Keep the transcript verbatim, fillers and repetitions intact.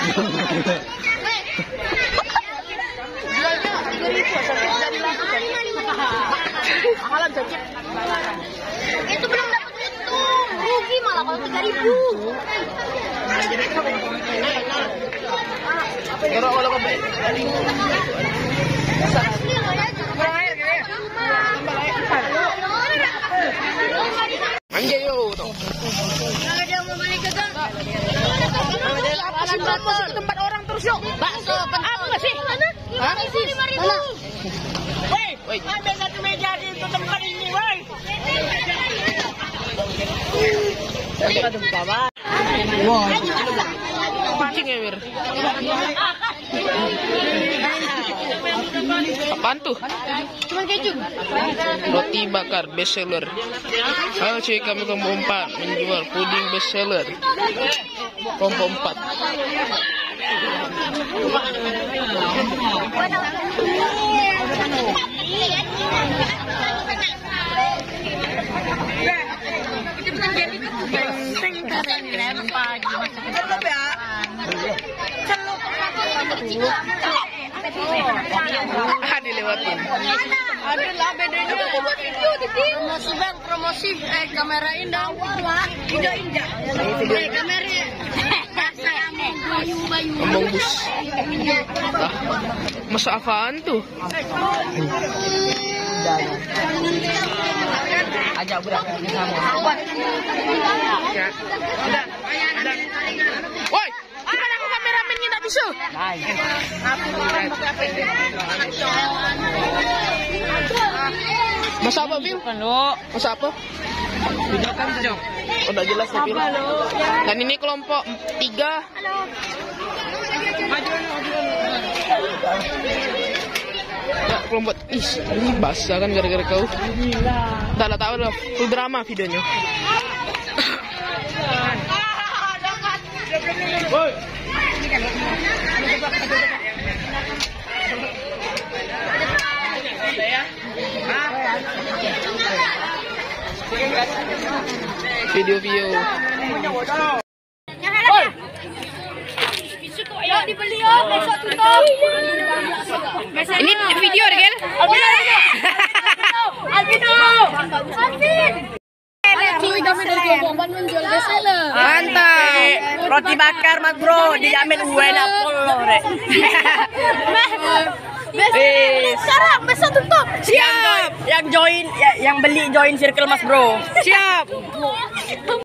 Itu belum dapat itu, rugi malah kalau tiga ribu. Kalau kalau kau anjay yo tuh. Ada mau balik ke gang. Apa sih promosi ke tempat orang terus yuk? Bakso, apa nggak sih? Hah? lima ribu. Woi, woi. Ada satu meja di tempat ini, woi. Ada bawah. Wah. Kucing ya, Wir. Apaan tuh? Cuma keju. Roti bakar best seller. Halo cuy, kami kelompok empat menjual puding best seller. Kelompok empat. Ah, dilewatin. Ada lah bedanya. Promosi bang, promosi. Eh kamera indah. Indah indah. Eh kamera. Bayu bayu. Ngomong bus. Ah, masa apaan tuh? Ajak budak sama. Woi, gimana aku kameramennya tak bisa? Masa apa, Bim? Masa apa? Video kan jauh. Oh, udah jelas tapi. Dan ini kelompok tiga. Ya, kelompok is, ini basah kan gara-gara kau. Tak lah tahu dah, full drama videonya. Woi. Video-video. Woi. Yang dibeli ya, besok tutup. Ini video Regel. Albino. Albino. Alvin. Cuy, kami dari Jombang menjual bestseller. Mantap. Roti bakar mas bro, dijamin gue dapol rek. Bestseller sekarang besok tutup. Siap. Yang join, yang beli join circle mas bro. Siap.